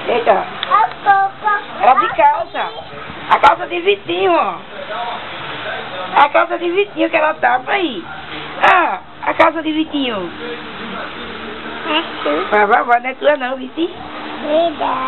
Eita. Ela de calça. A calça de Vitinho, ó. A calça de Vitinho que ela tapa aí. Ah, a calça de Vitinho. Vai, não é tua não, Vitinho.